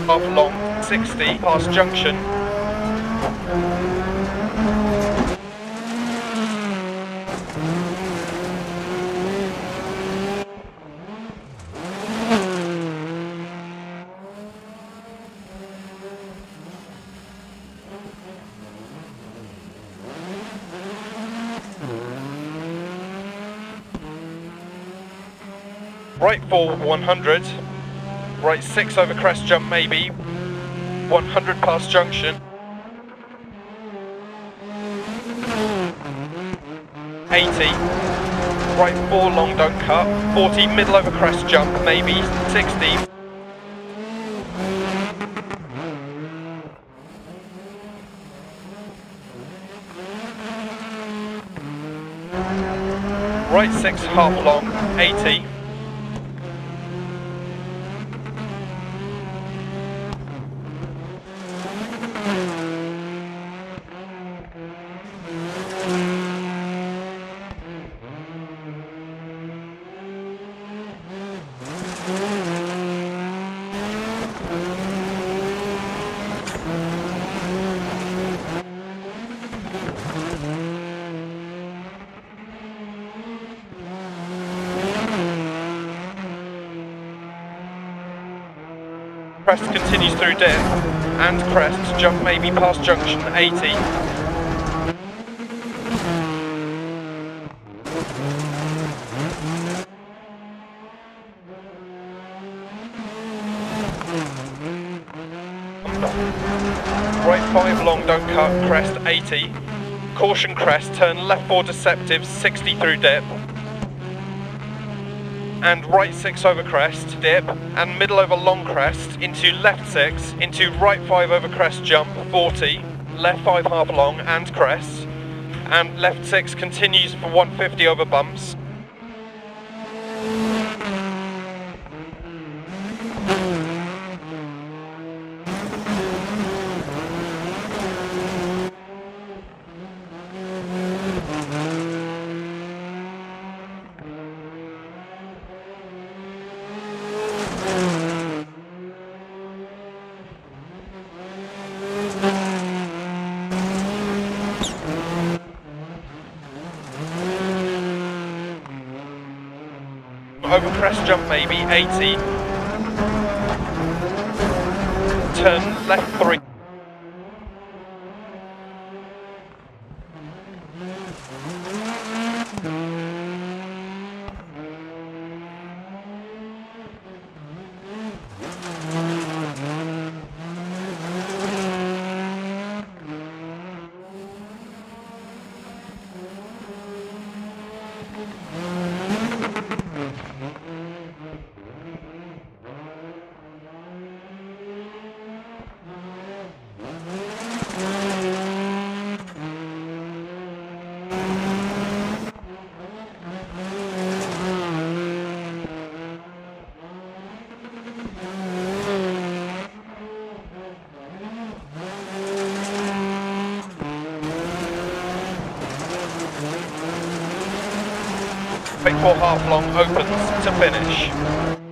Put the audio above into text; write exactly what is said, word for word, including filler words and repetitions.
half long, sixty, past junction. Right four, one hundred. Right six over crest jump maybe. one hundred past junction. eighty. Right four long don't cut. forty middle over crest jump maybe. sixty. Right six half long. eighty. Crest continues through dip, and crest, jump maybe past junction, eighty. Right five long don't cut, crest, eighty. Caution crest, turn left four deceptive, sixty through dip. And right six over crest, dip, and middle over long crest, into left six, into right five over crest jump, forty, left five half long and crest, and left six continues for one fifty over bumps. Over crest jump maybe, eighty. Turn left three. Big four half long opens to finish.